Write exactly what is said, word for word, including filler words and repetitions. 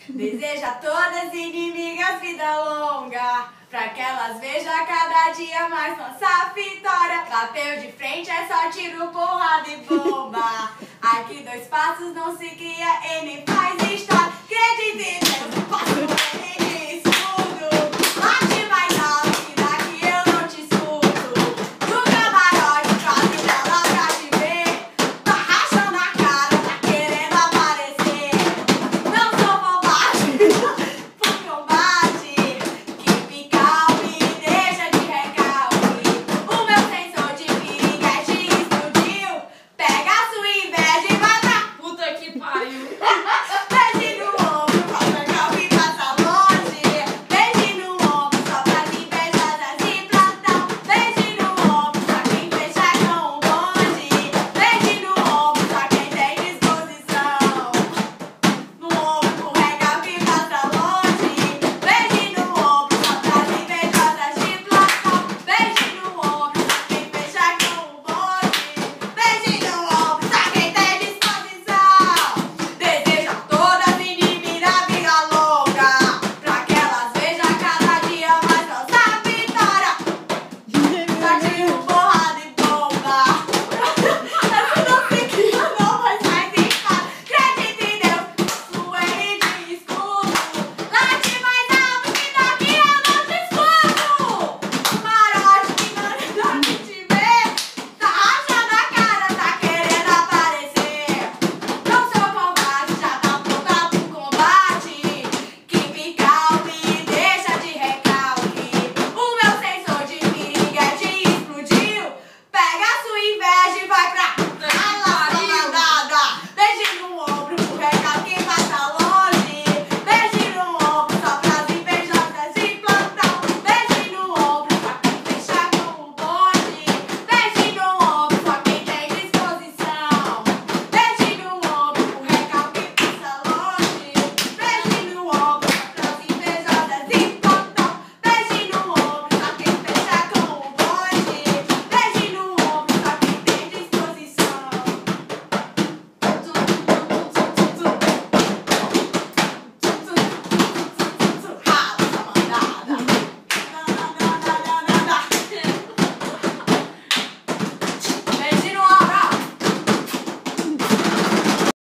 Deseja a todas inimigas vida longa, pra que elas vejam cada dia mais nossa vitória. Bateu de frente, é só tiro, porrada e bomba. Aqui dois passos não se cria e nem faz